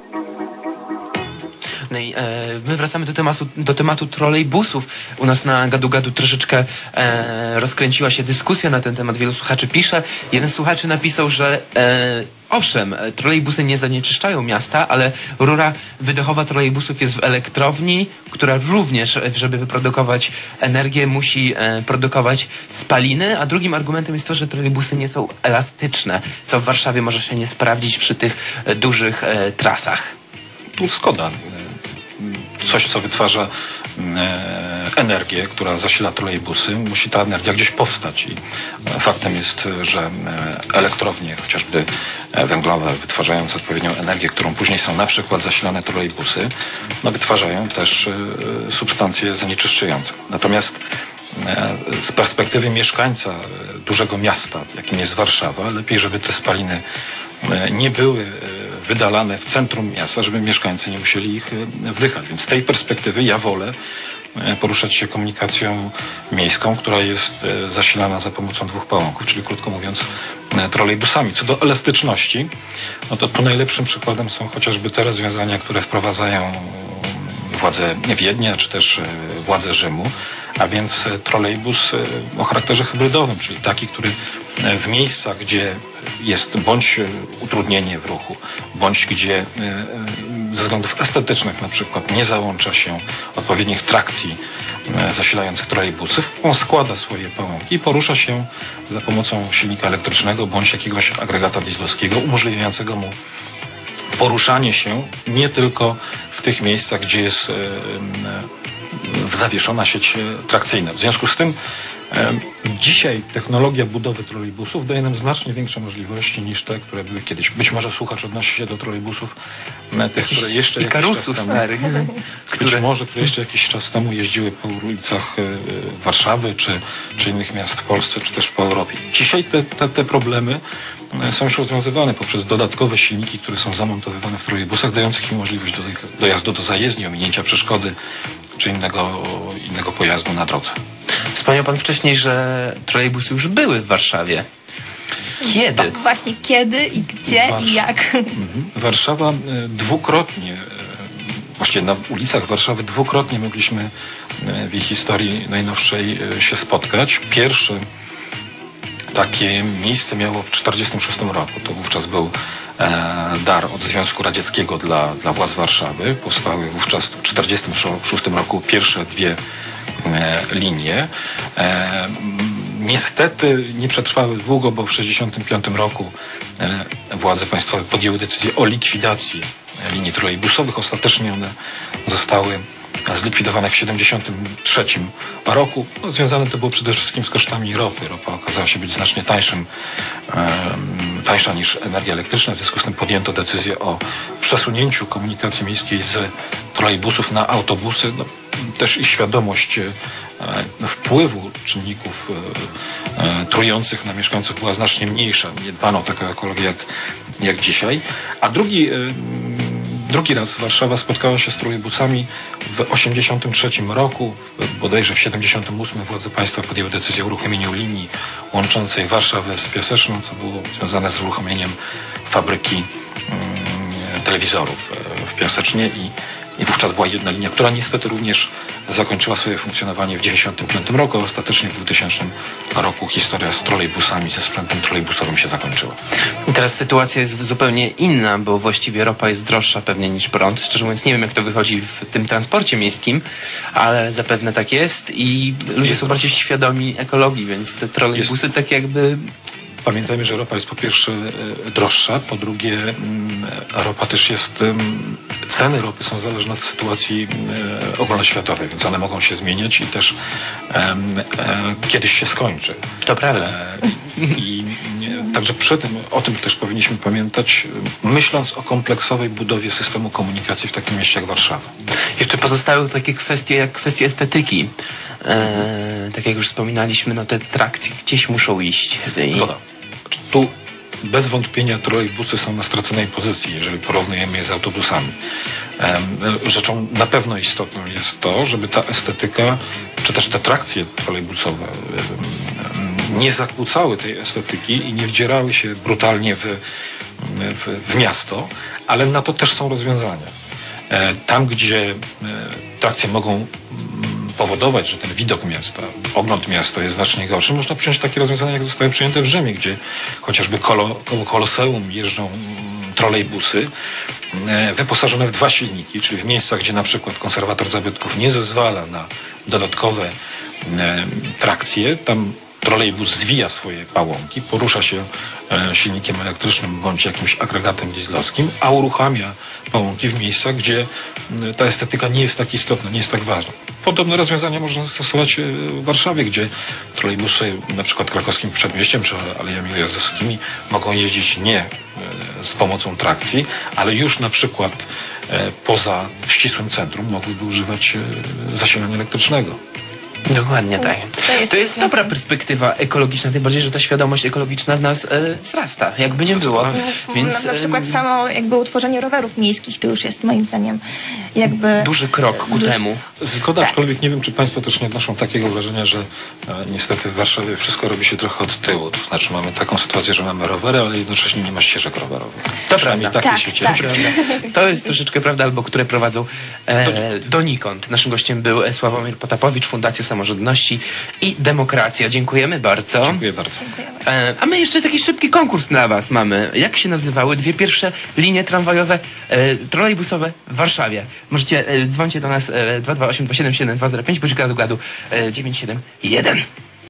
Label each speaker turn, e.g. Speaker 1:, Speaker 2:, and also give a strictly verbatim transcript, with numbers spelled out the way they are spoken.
Speaker 1: No i e, my wracamy do tematu, do tematu trolejbusów. U nas na Gadu Gadu troszeczkę e, rozkręciła się dyskusja na ten temat. Wielu słuchaczy pisze. Jeden z słuchaczy napisał, że e, owszem, trolejbusy nie zanieczyszczają miasta, ale rura wydechowa trolejbusów jest w elektrowni, która również, żeby wyprodukować energię, musi e, produkować spaliny. A drugim argumentem jest to, że trolejbusy nie są elastyczne, co w Warszawie może się nie sprawdzić przy tych e, dużych e, trasach.
Speaker 2: Tu zgoda. Coś, co wytwarza e, energię, która zasila trolejbusy, musi ta energia gdzieś powstać. I faktem jest, że elektrownie, chociażby węglowe, wytwarzające odpowiednią energię, którą później są na przykład zasilane trolejbusy, no, wytwarzają też e, substancje zanieczyszczające. Natomiast e, z perspektywy mieszkańca dużego miasta, jakim jest Warszawa, lepiej, żeby te spaliny e, nie były e, wydalane w centrum miasta, żeby mieszkańcy nie musieli ich wdychać. Więc z tej perspektywy ja wolę poruszać się komunikacją miejską, która jest zasilana za pomocą dwóch pałąków, czyli krótko mówiąc trolejbusami. Co do elastyczności, no to tu najlepszym przykładem są chociażby te rozwiązania, które wprowadzają władze Wiednia, czy też władze Rzymu, a więc trolejbus o charakterze hybrydowym, czyli taki, który w miejscach, gdzie jest bądź utrudnienie w ruchu, bądź gdzie ze względów estetycznych na przykład nie załącza się odpowiednich trakcji zasilających trolejbusów, on składa swoje pałąki i porusza się za pomocą silnika elektrycznego bądź jakiegoś agregata dieslowskiego umożliwiającego mu poruszanie się nie tylko w tych miejscach, gdzie jest zawieszona sieć trakcyjna. W związku z tym dzisiaj technologia budowy trolejbusów daje nam znacznie większe możliwości niż te, które były kiedyś. Być może słuchacz odnosi się do trolejbusów tych, które jeszcze jakiś czas temu, które... Być może, które jeszcze jakiś czas temu jeździły po ulicach Warszawy, czy, czy innych miast w Polsce, czy też po Europie. Dzisiaj te, te, te problemy są już rozwiązywane poprzez dodatkowe silniki, które są zamontowywane w trolejbusach, dających im możliwość do, dojazdu do zajezdni, ominięcia przeszkody, czy innego, innego pojazdu na drodze.
Speaker 1: Wspomniał pan wcześniej, że trolejbusy już były w Warszawie. Kiedy?
Speaker 3: Tak, właśnie kiedy i gdzie
Speaker 2: Warsz...
Speaker 3: i jak?
Speaker 2: Mhm. Warszawa dwukrotnie, właściwie na ulicach Warszawy dwukrotnie mogliśmy w jej historii najnowszej się spotkać. Pierwsze takie miejsce miało w tysiąc dziewięćset czterdziestym szóstym roku. To wówczas był e, dar od Związku Radzieckiego dla, dla władz Warszawy. Powstały wówczas w tysiąc dziewięćset czterdziestym szóstym roku pierwsze dwie e, linie. E, niestety nie przetrwały długo, bo w tysiąc dziewięćset sześćdziesiątym piątym roku e, władze państwowe podjęły decyzję o likwidacji linii trolejbusowych. Ostatecznie one zostały zlikwidowane w tysiąc dziewięćset siedemdziesiątym trzecim roku. No, związane to było przede wszystkim z kosztami ropy. Ropa okazała się być znacznie tańszym, e, tańsza niż energia elektryczna. W związku z tym podjęto decyzję o przesunięciu komunikacji miejskiej z trolejbusów na autobusy. No, też i świadomość e, wpływu czynników e, e, trujących na mieszkańców była znacznie mniejsza. Nie dbano o taką ekologię jak, jak dzisiaj. A drugi e, Drugi raz Warszawa spotkała się z trolejbusami w tysiąc dziewięćset osiemdziesiątym trzecim roku. Bodajże w tysiąc dziewięćset siedemdziesiątym ósmym władze państwa podjęły decyzję o uruchomieniu linii łączącej Warszawę z Piaseczną, co było związane z uruchomieniem fabryki mm, telewizorów w Piasecznie i, i wówczas była jedna linia, która niestety również zakończyła swoje funkcjonowanie w tysiąc dziewięćset dziewięćdziesiątym piątym roku, a ostatecznie w dwutysięcznym roku historia z trolejbusami, ze sprzętem trolejbusowym się zakończyła.
Speaker 1: I teraz sytuacja jest zupełnie inna, bo właściwie ropa jest droższa pewnie niż prąd. Szczerze mówiąc nie wiem, jak to wychodzi w tym transporcie miejskim, ale zapewne tak jest i ludzie jest są bardziej świadomi ekologii, więc te trolejbusy jest... tak jakby...
Speaker 2: Pamiętajmy, że ropa jest po pierwsze droższa, po drugie ropa też jest, ceny ropy są zależne od sytuacji ogólnoświatowej, więc one mogą się zmieniać i też e, e, kiedyś się skończy.
Speaker 1: To prawda.
Speaker 2: E, I także przy tym, o tym też powinniśmy pamiętać, myśląc o kompleksowej budowie systemu komunikacji w takim mieście jak Warszawa.
Speaker 1: Jeszcze pozostały takie kwestie jak kwestie estetyki. E, tak jak już wspominaliśmy, no te trakcje gdzieś muszą iść.
Speaker 2: Zgoda. Tu bez wątpienia trolejbusy są na straconej pozycji, jeżeli porównujemy je z autobusami. Rzeczą na pewno istotną jest to, żeby ta estetyka, czy też te trakcje trolejbusowe nie zakłócały tej estetyki i nie wdzierały się brutalnie w, w, w miasto, ale na to też są rozwiązania. E, tam, gdzie e, trakcje mogą mm, powodować, że ten widok miasta, ogląd miasta jest znacznie gorszy, można przyjąć takie rozwiązania, jak zostały przyjęte w Rzymie, gdzie chociażby kolo, koło Koloseum jeżdżą mm, trolejbusy e, wyposażone w dwa silniki, czyli w miejscach, gdzie na przykład konserwator zabytków nie zezwala na dodatkowe e, trakcje, tam trolejbus zwija swoje pałąki, porusza się e, silnikiem elektrycznym bądź jakimś agregatem dieslowskim, a uruchamia pałąki w miejscach, gdzie m, ta estetyka nie jest tak istotna, nie jest tak ważna. Podobne rozwiązania można zastosować e, w Warszawie, gdzie trolejbusy na przykład krakowskim Przedmieściem czy Alejami Ujazdowskimi mogą jeździć nie e, z pomocą trakcji, ale już na przykład e, poza ścisłym centrum mogłyby używać e, zasilania elektrycznego.
Speaker 1: Dokładnie tak.
Speaker 3: To jest
Speaker 1: To jest
Speaker 3: rozwiązanie.
Speaker 1: dobra perspektywa ekologiczna, tym bardziej, że ta świadomość ekologiczna w nas e, wzrasta, jakby nie było. Więc
Speaker 3: na, na
Speaker 1: em,
Speaker 3: przykład samo jakby utworzenie rowerów miejskich to już jest moim zdaniem jakby...
Speaker 1: duży krok ku temu.
Speaker 2: Zgoda,
Speaker 3: Tak.
Speaker 2: aczkolwiek nie wiem, czy Państwo też nie odnoszą takiego wrażenia, że e, niestety w Warszawie wszystko robi się trochę od tyłu. To znaczy mamy taką sytuację, że mamy rowery, ale jednocześnie nie ma ścieżek rowerowych.
Speaker 1: To
Speaker 2: Przynajmniej
Speaker 1: prawda.
Speaker 2: takie
Speaker 3: Tak,
Speaker 2: się
Speaker 3: tak.
Speaker 2: dzieje.
Speaker 1: To jest troszeczkę prawda, albo które prowadzą e, donikąd. Naszym gościem był e, Sławomir Potapowicz, Fundacja Samorządności i Demokracja. Dziękujemy bardzo.
Speaker 2: Dziękuję bardzo.
Speaker 1: E, a my jeszcze taki szybki konkurs dla Was mamy. Jak się nazywały dwie pierwsze linie tramwajowe, e, trolejbusowe w Warszawie? Możecie e, dzwońcie do nas e, dwa dwa osiem dwa siedem siedem dwa zero pięć, bądź gadu gadu e, dziewięć siedem jeden.